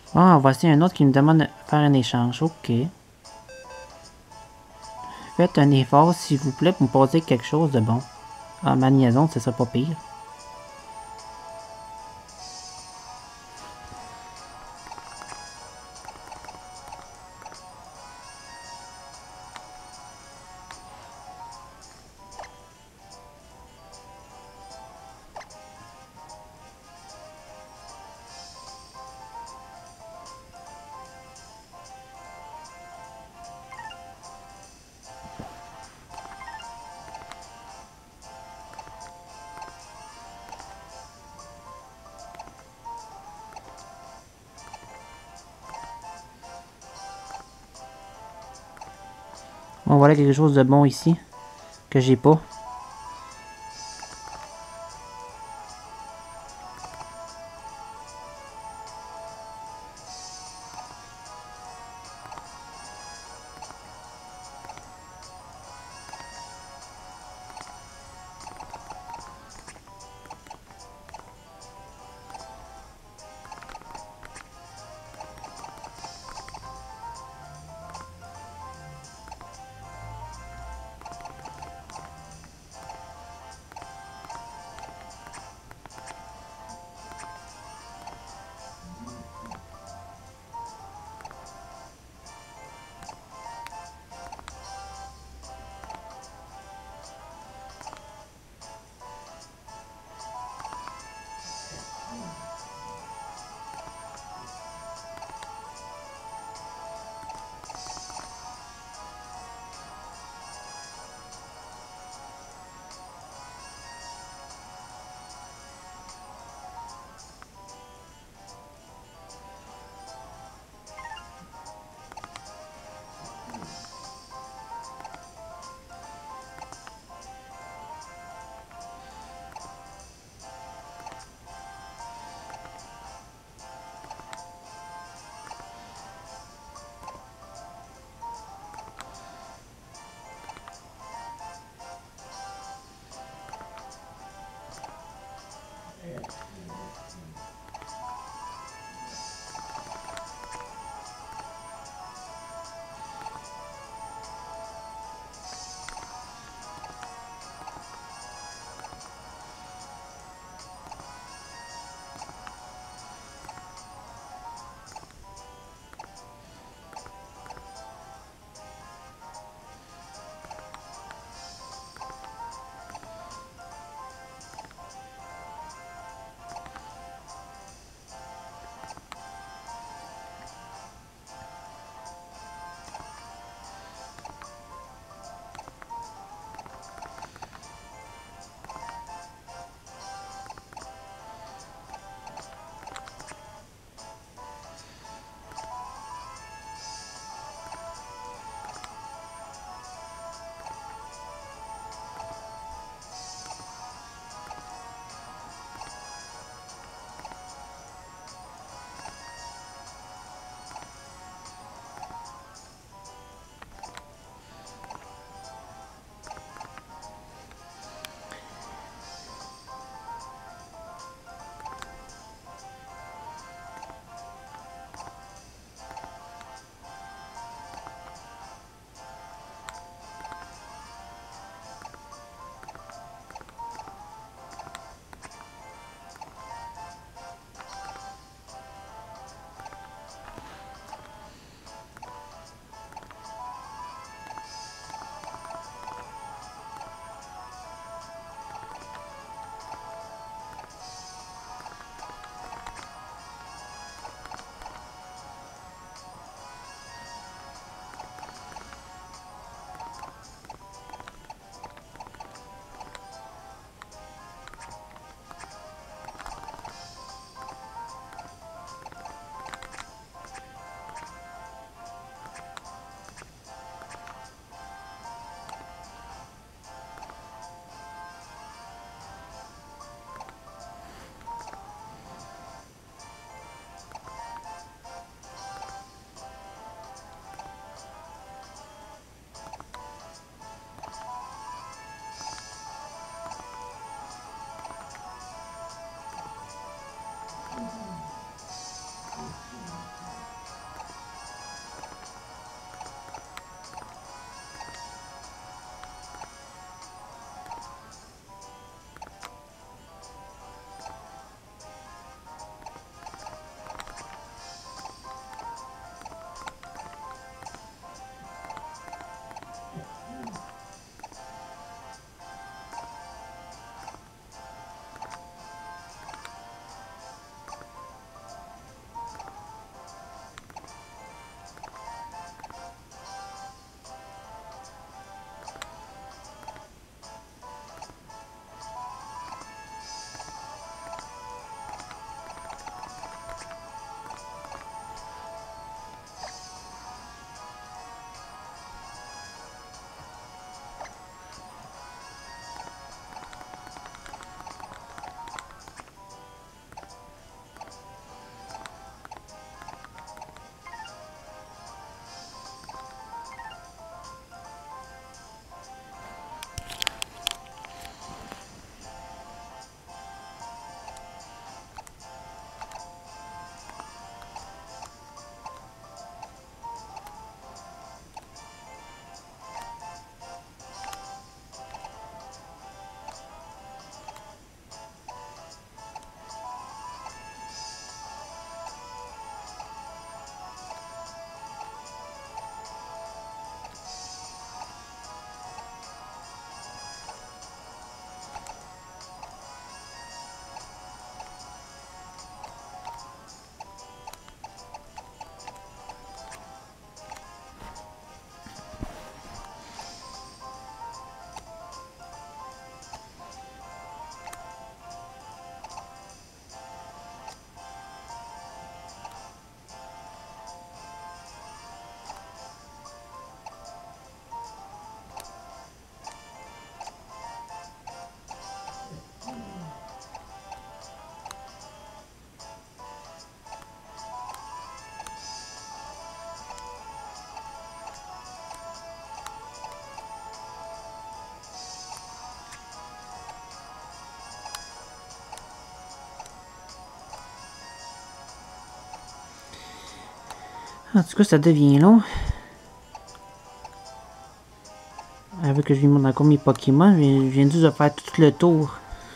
Ah, voici un autre qui nous demande de faire un échange. Ok. Faites un effort, s'il vous plaît, pour me poser quelque chose de bon. Ah, ma liaison, c'est ça pas pire. Bon, voilà quelque chose de bon ici, que j'ai pas. En tout cas, ça devient long. Avec que je lui montre encore mes Pokémon, je viens juste de faire tout le tour.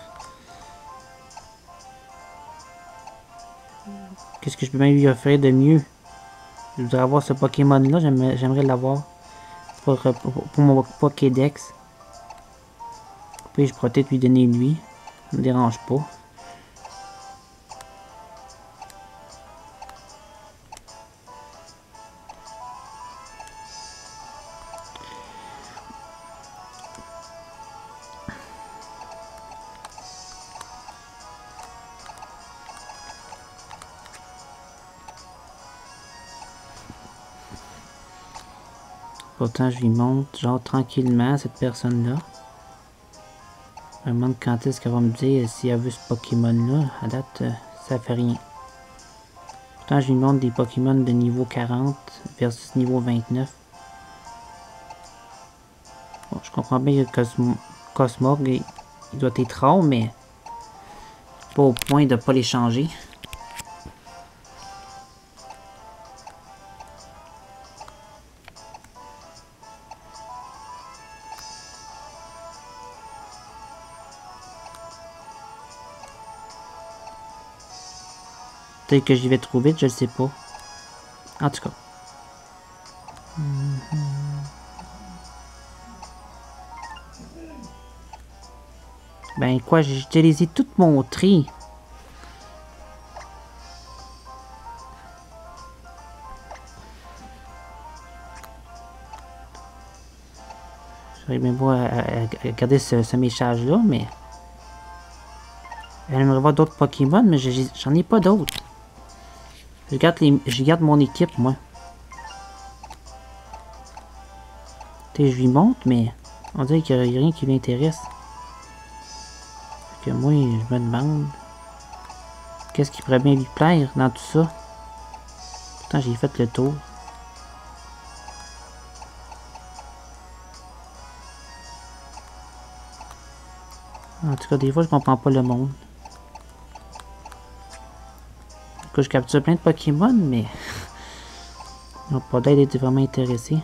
Qu'est-ce que je peux même lui offrir de mieux? Je voudrais avoir ce Pokémon-là, j'aimerais l'avoir. Pour mon Pokédex. Puis je pourrais peut-être lui donner lui. Ça me dérange pas. Pourtant, je lui montre, genre, tranquillement, cette personne-là. Je me demande quand est-ce qu'elle va me dire si elle veut ce Pokémon-là. À date, ça fait rien. Pourtant, je lui montre des Pokémon de niveau 40 versus niveau 29. Bon, je comprends bien que Cosmog, il doit être rare, mais pas au point de pas les changer. Peut-être que j'y vais trop vite, je le sais pas. En tout cas. Ben quoi, je te les ai toutes montrées. J'aurais bien beau à garder ce message-là, mais... Elle aimerait voir d'autres Pokémon, mais j'en ai pas d'autres. Je garde mon équipe, moi. Tu sais, je lui montre, mais on dirait qu'il n'y a rien qui l'intéresse. Fait que moi, je me demande... Qu'est-ce qui pourrait bien lui plaire dans tout ça? Pourtant, j'ai fait le tour. En tout cas, des fois, je comprends pas le monde. En tout cas, je capture plein de Pokémon, mais... Ils n'ont pas l'air d'être vraiment intéressés.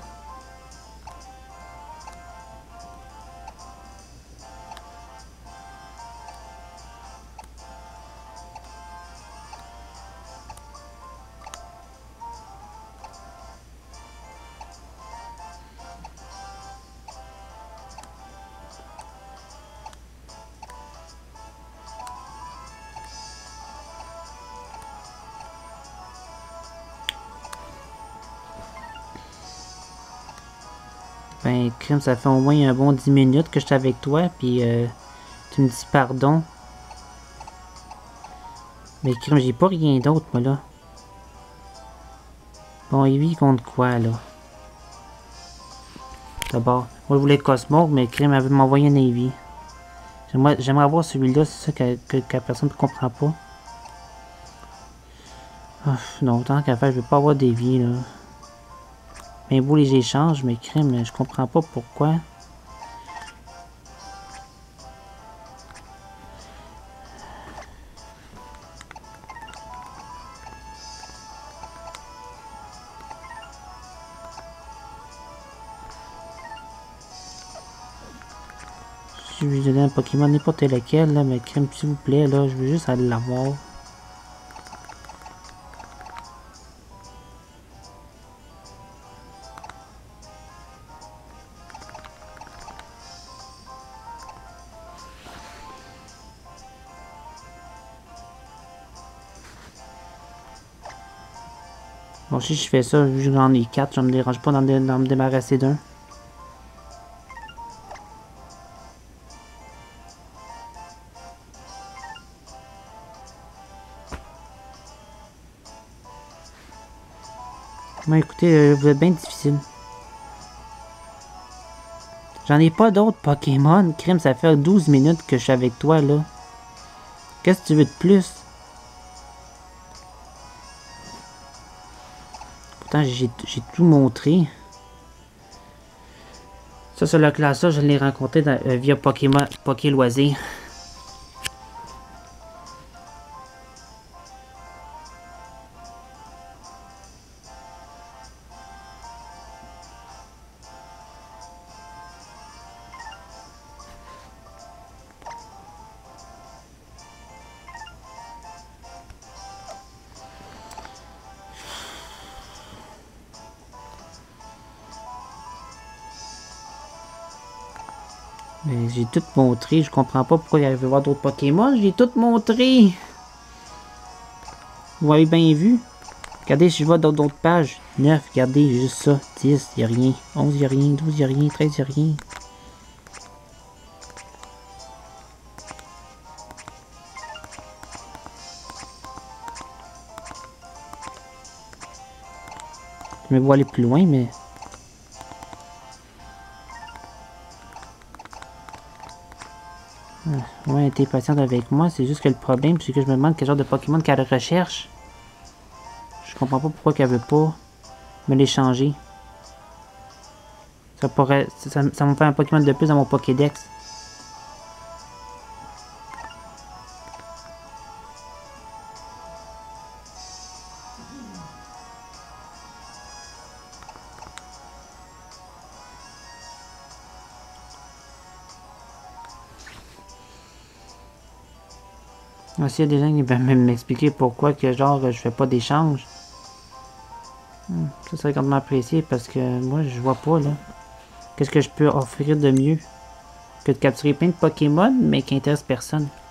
Ben, crime, ça fait au moins un bon 10 minutes que je suis avec toi, puis tu me dis pardon. Mais crime, j'ai pas rien d'autre, moi, là. Bon, Eevee contre quoi, là? D'abord, moi, je voulais Cosmo, mais crime, elle veut m'envoyer un Eevee. J'aimerais avoir celui-là, c'est ça que la personne ne comprend pas. Oh, non, tant qu'à faire, je veux pas avoir d'Eevee, là. Mais beau les échanges, mais crime, je comprends pas pourquoi. Si je lui donnais un Pokémon, n'importe lequel, là, mais crime, s'il vous plaît, là, je veux juste aller l'avoir. Bon, si je fais ça, vu que j'en ai 4, ça me dérange pas d'en me débarrasser d'un. Bon, écoutez, vous êtes bien difficile. J'en ai pas d'autres Pokémon. Crime, ça fait 12 minutes que je suis avec toi, là. Qu'est-ce que tu veux de plus? Pourtant, j'ai tout montré. Ça, c'est la classe-là, je l'ai rencontré via Pokémon Poké Loisir. Mais j'ai tout montré. Je comprends pas pourquoi il arrive à voir d'autres Pokémon. J'ai tout montré. Vous avez bien vu. Regardez si je vois d'autres pages. 9, regardez, juste ça. 10, il n'y a rien. 11, il n'y a rien. 12, il n'y a rien. 13, il n'y a rien. Je me vois aller plus loin, mais... Ouais, t'es patiente avec moi. C'est juste que le problème, c'est que je me demande quel genre de Pokémon qu'elle recherche. Je comprends pas pourquoi qu'elle veut pas me les changer. Ça pourrait... Ça me fait un Pokémon de plus dans mon Pokédex. S'il y a des gens qui veulent m'expliquer pourquoi que genre je fais pas d'échange. Ça serait grandement apprécié parce que moi je vois pas là. Qu'est-ce que je peux offrir de mieux que de capturer plein de Pokémon mais qui intéressent personne.